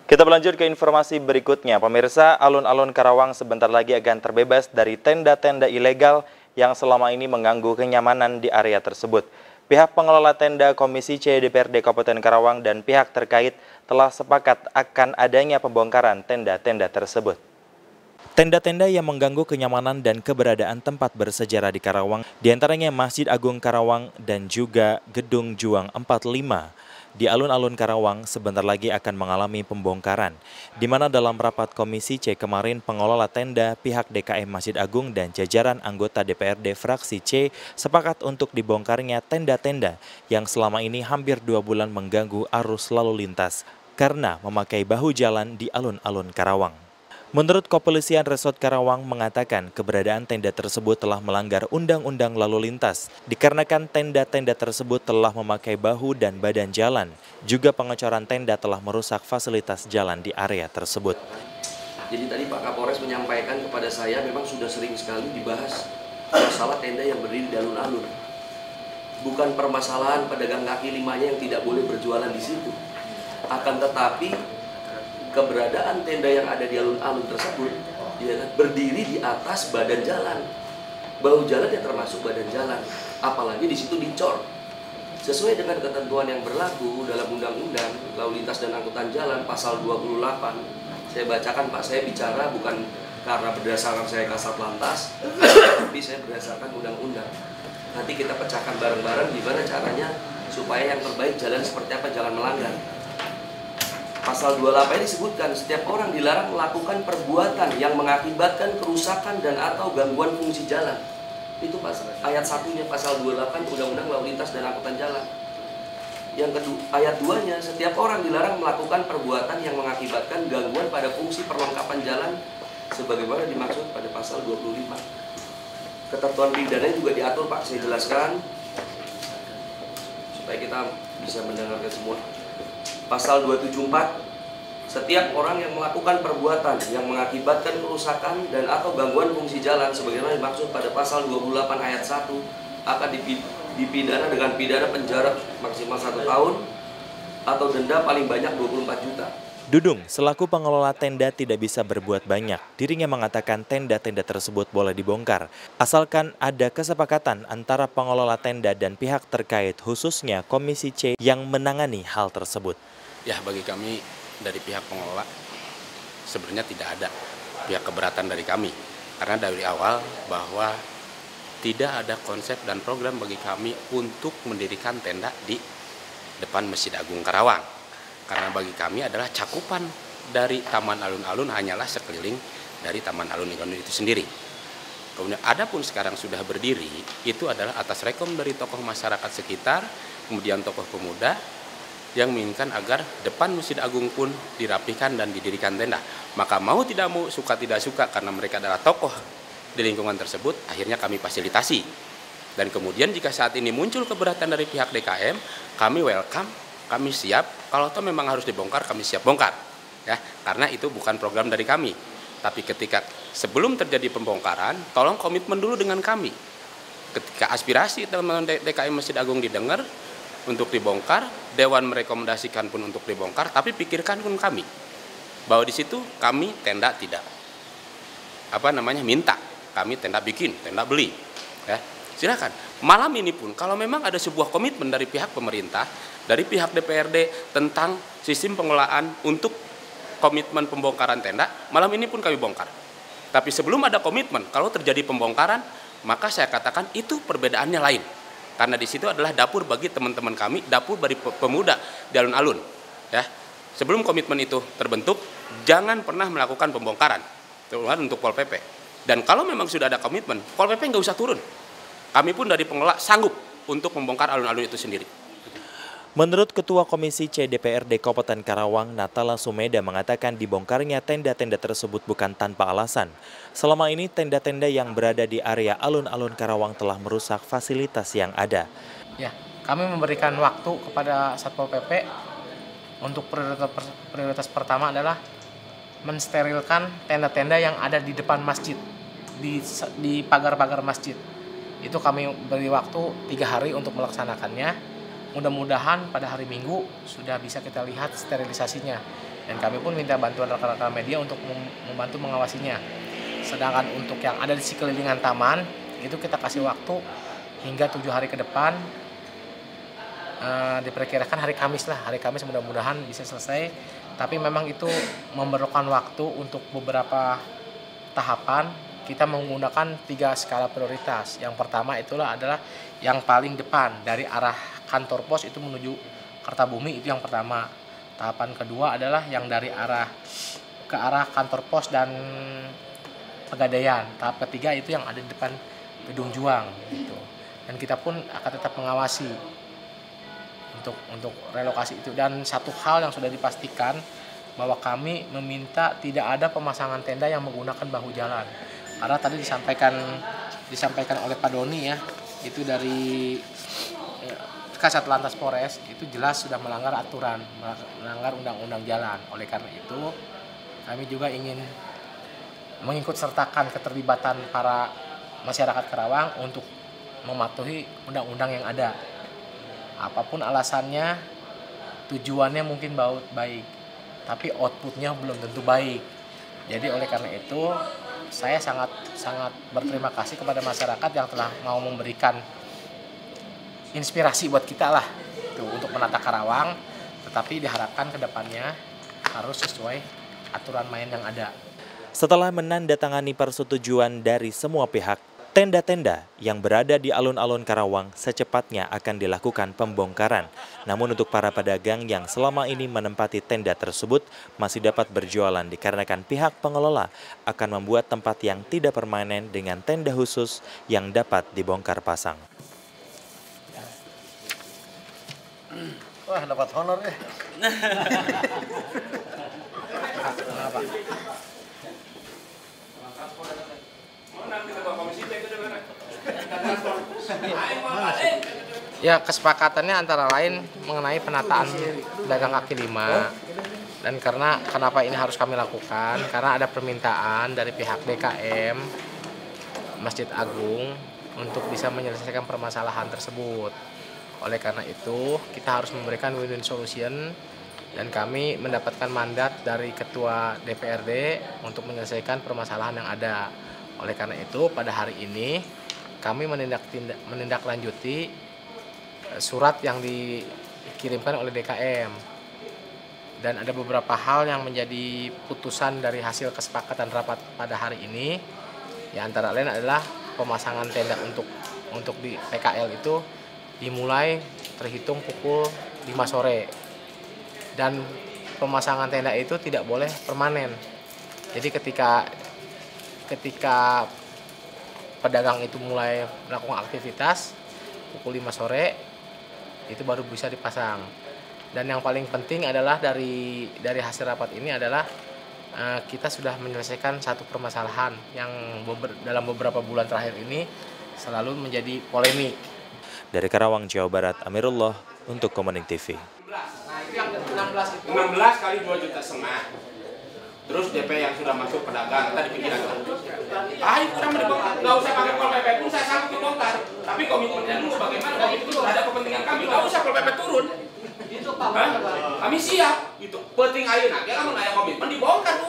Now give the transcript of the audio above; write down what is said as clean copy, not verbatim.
Kita berlanjut ke informasi berikutnya. Pemirsa, alun-alun Karawang sebentar lagi akan terbebas dari tenda-tenda ilegal yang selama ini mengganggu kenyamanan di area tersebut. Pihak pengelola tenda Komisi C DPRD Kabupaten Karawang dan pihak terkait telah sepakat akan adanya pembongkaran tenda-tenda tersebut. Tenda-tenda yang mengganggu kenyamanan dan keberadaan tempat bersejarah di Karawang, diantaranya Masjid Agung Karawang dan juga Gedung Juang 45. Di alun-alun Karawang sebentar lagi akan mengalami pembongkaran, di mana dalam rapat Komisi C kemarin pengelola tenda, pihak DKM Masjid Agung dan jajaran anggota DPRD fraksi C sepakat untuk dibongkarnya tenda-tenda yang selama ini hampir 2 bulan mengganggu arus lalu lintas karena memakai bahu jalan di alun-alun Karawang. Menurut Kepolisian Resort Karawang mengatakan keberadaan tenda tersebut telah melanggar Undang-Undang Lalu Lintas dikarenakan tenda-tenda tersebut telah memakai bahu dan badan jalan. Juga pengecoran tenda telah merusak fasilitas jalan di area tersebut. Jadi tadi Pak Kapolres menyampaikan kepada saya memang sudah sering sekali dibahas masalah tenda yang berdiri di alun-alun. Bukan permasalahan pedagang kaki limanya yang tidak boleh berjualan di situ. Akan tetapi keberadaan tenda yang ada di alun-alun tersebut ya, berdiri di atas badan jalan. Bahu jalan yang termasuk badan jalan. Apalagi di situ dicor. Sesuai dengan ketentuan yang berlaku dalam Undang-Undang Lalu Lintas dan Angkutan Jalan pasal 28. Saya bacakan Pak, saya bicara bukan karena berdasarkan saya Kasat Lantas, tapi saya berdasarkan undang-undang. Nanti kita pecahkan bareng-bareng gimana caranya supaya yang terbaik jalan seperti apa, jangan melanggar. Pasal 28 ini disebutkan setiap orang dilarang melakukan perbuatan yang mengakibatkan kerusakan dan atau gangguan fungsi jalan. Itu ayat 1-nya pasal 28 Undang-Undang Lalu Lintas dan Angkutan Jalan. Yang kedua, ayat 2-nya setiap orang dilarang melakukan perbuatan yang mengakibatkan gangguan pada fungsi perlengkapan jalan sebagaimana dimaksud pada pasal 25. Ketentuan pidana juga diatur Pak, saya jelaskan supaya kita bisa mendengarkan semua. Pasal 274, setiap orang yang melakukan perbuatan yang mengakibatkan kerusakan dan atau gangguan fungsi jalan sebagaimana dimaksud pada pasal 28 ayat 1 akan dipidana dengan pidana penjara maksimal 1 tahun atau denda paling banyak 24 juta. Dudung, selaku pengelola tenda tidak bisa berbuat banyak. Dirinya mengatakan tenda-tenda tersebut boleh dibongkar, asalkan ada kesepakatan antara pengelola tenda dan pihak terkait, khususnya Komisi C yang menangani hal tersebut. Ya, bagi kami dari pihak pengelola sebenarnya tidak ada pihak keberatan dari kami. Karena dari awal bahwa tidak ada konsep dan program bagi kami untuk mendirikan tenda di depan Masjid Agung Karawang. Karena bagi kami adalah cakupan dari Taman Alun-Alun hanyalah sekeliling dari Taman Alun-Alun itu sendiri. Kemudian adapun sekarang sudah berdiri, itu adalah atas rekom dari tokoh masyarakat sekitar, kemudian tokoh pemuda, yang menginginkan agar depan Masjid Agung pun dirapihkan dan didirikan tenda. Maka mau tidak mau, suka tidak suka, karena mereka adalah tokoh di lingkungan tersebut, akhirnya kami fasilitasi. Dan kemudian jika saat ini muncul keberatan dari pihak DKM, kami welcome, kami siap. Kalau toh memang harus dibongkar, kami siap bongkar. Ya, karena itu bukan program dari kami. Tapi ketika sebelum terjadi pembongkaran, tolong komitmen dulu dengan kami. Ketika aspirasi teman-teman DKM Masjid Agung didengar, untuk dibongkar, Dewan merekomendasikan pun untuk dibongkar, tapi pikirkan pun kami bahwa di situ kami tenda tidak minta, kami tenda bikin, tenda beli, ya silakan. Malam ini pun kalau memang ada sebuah komitmen dari pihak pemerintah, dari pihak DPRD tentang sistem pengelolaan untuk komitmen pembongkaran tenda, malam ini pun kami bongkar. Tapi sebelum ada komitmen, kalau terjadi pembongkaran, maka saya katakan itu perbedaannya lain. Karena di situ adalah dapur bagi teman-teman kami, dapur bagi pemuda di alun-alun. Ya, sebelum komitmen itu terbentuk, jangan pernah melakukan pembongkaran, terutama untuk Pol PP. Dan kalau memang sudah ada komitmen, Pol PP nggak usah turun. Kami pun dari pengelola sanggup untuk membongkar alun-alun itu sendiri. Menurut Ketua Komisi C DPRD Kabupaten Karawang, Natala Sumeda mengatakan dibongkarnya tenda-tenda tersebut bukan tanpa alasan. Selama ini tenda-tenda yang berada di area alun-alun Karawang telah merusak fasilitas yang ada. Ya, kami memberikan waktu kepada Satpol PP untuk prioritas pertama adalah mensterilkan tenda-tenda yang ada di depan masjid, di pagar-pagar masjid. Itu kami beri waktu 3 hari untuk melaksanakannya. Mudah-mudahan pada hari Minggu sudah bisa kita lihat sterilisasinya. Dan kami pun minta bantuan rekan-rekan media untuk membantu mengawasinya. Sedangkan untuk yang ada di sekelilingan taman, itu kita kasih waktu hingga 7 hari ke depan. Diperkirakan hari Kamis lah, hari Kamis mudah-mudahan bisa selesai. Tapi memang itu memerlukan waktu untuk beberapa tahapan. Kita menggunakan 3 skala prioritas. Yang pertama itulah adalah yang paling depan dari arah kantor pos itu menuju Kertabumi, itu yang pertama. Tahapan kedua adalah yang dari ke arah kantor pos dan Pegadaian. Tahap ketiga itu yang ada di depan Gedung Juang gitu. Dan kita pun akan tetap mengawasi untuk relokasi itu. Dan satu hal yang sudah dipastikan bahwa kami meminta tidak ada pemasangan tenda yang menggunakan bahu jalan. Karena tadi disampaikan oleh Pak Doni ya, itu dari Kasat Lantas Polres itu jelas sudah melanggar aturan, melanggar undang-undang jalan. Oleh karena itu, kami juga ingin mengikut sertakan keterlibatan para masyarakat Karawang untuk mematuhi undang-undang yang ada. Apapun alasannya, tujuannya mungkin baik, tapi outputnya belum tentu baik. Jadi oleh karena itu, saya sangat berterima kasih kepada masyarakat yang telah mau memberikan inspirasi buat kita lah tuh, untuk menata Karawang, tetapi diharapkan kedepannya harus sesuai aturan main yang ada. Setelah menandatangani persetujuan dari semua pihak, tenda-tenda yang berada di alun-alun Karawang secepatnya akan dilakukan pembongkaran. Namun untuk para pedagang yang selama ini menempati tenda tersebut masih dapat berjualan dikarenakan pihak pengelola akan membuat tempat yang tidak permanen dengan tenda khusus yang dapat dibongkar pasang. Wah, dapat honor ya. Ya, kesepakatannya antara lain mengenai penataan pedagang kaki lima. Dan kenapa ini harus kami lakukan? Karena ada permintaan dari pihak DKM Masjid Agung untuk bisa menyelesaikan permasalahan tersebut. Oleh karena itu, kita harus memberikan win-win solution dan kami mendapatkan mandat dari Ketua DPRD untuk menyelesaikan permasalahan yang ada. Oleh karena itu, pada hari ini kami menindaklanjuti surat yang dikirimkan oleh DKM. Dan ada beberapa hal yang menjadi putusan dari hasil kesepakatan rapat pada hari ini. Ya, antara lain adalah pemasangan tenda untuk di PKL itu dimulai terhitung pukul 5 sore. Dan pemasangan tenda itu tidak boleh permanen. Jadi ketika pedagang itu mulai melakukan aktivitas pukul 5 sore itu baru bisa dipasang. Dan yang paling penting adalah dari hasil rapat ini adalah kita sudah menyelesaikan satu permasalahan yang dalam beberapa bulan terakhir ini selalu menjadi polemik. Dari Karawang, Jawa Barat, Amirullah untuk Komunik TV. Nah, itu yang 16 kali 2,5 juta. Terus DP yang sudah masuk pedagang, tadi pikiran itu sama dibongkar, nggak usah pakai Pol PP pun saya sanggup dibongkar. Tapi komitmennya dulu bagaimana, komitmen itu ada kepentingan kami, nggak usah Pol PP turun. Kami siap, gitu. Penting ayeuna, kamu nanya komitmen dibongkar